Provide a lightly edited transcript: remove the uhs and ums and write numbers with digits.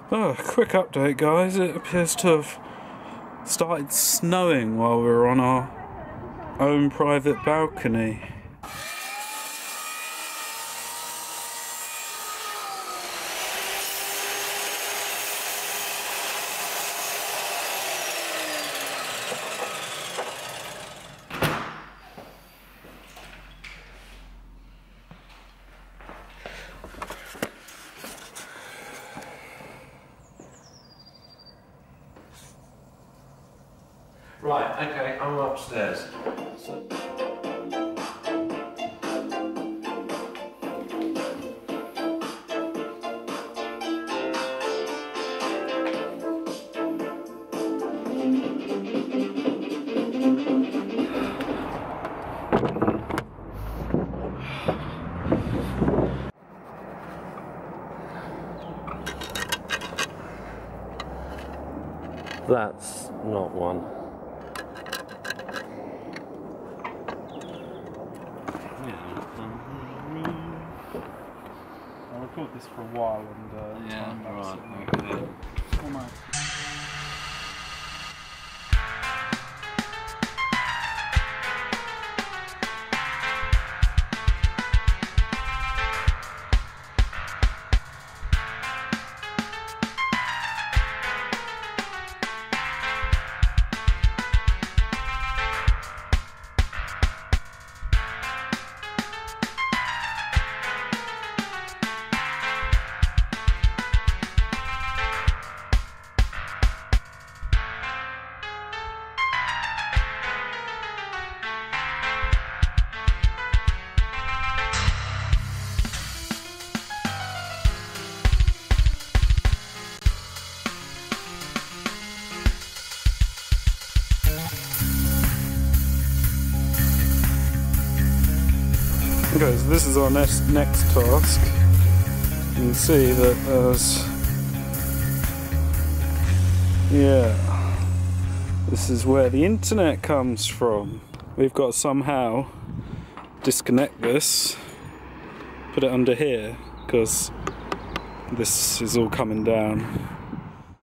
Oh, quick update guys, it appears to have started snowing while we were on our own private balcony. Right, okay, I'm upstairs. That's not one. I recorded this for a while and Yeah, right, okay. Almost. Okay, so this is our next task. You can see that there's... yeah, this is where the internet comes from. We've got to somehow disconnect this, put it under here, because this is all coming down.